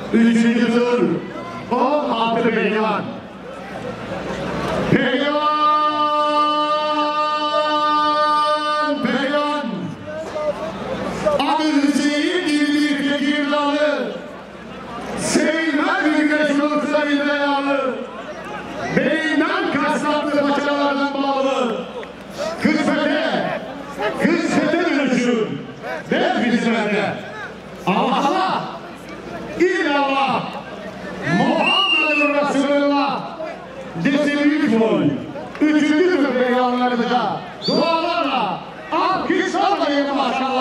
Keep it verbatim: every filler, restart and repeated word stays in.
Üçüncü tur on altı pehlivan. Pehlivan, pehlivan. Adı Hüseyin girdiği Tekirdağlı. Sevilmez bir güneş olursa bir belalı. Beyinden kasnaklı paçalardan bağlı. Kısmete, kısmete dönüşür. Ver bizlerde. Allah Allah, İllallah, Muhammedur Resulullah. Dese büyük boy. Üçüncü tur pehlivanlarımıza dualarla, alkışlarla yeni maşallah.